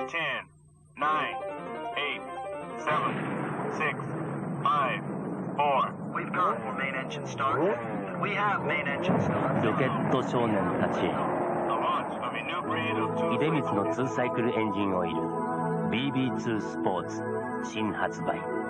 10, 9, 8, 7, 6, 5, 4. We've got main engine start. We have main engine start. ロケット少年たちへ The launch of a new breed of 出光の2サイクルエンジンオイル BB2 スポーツ新発売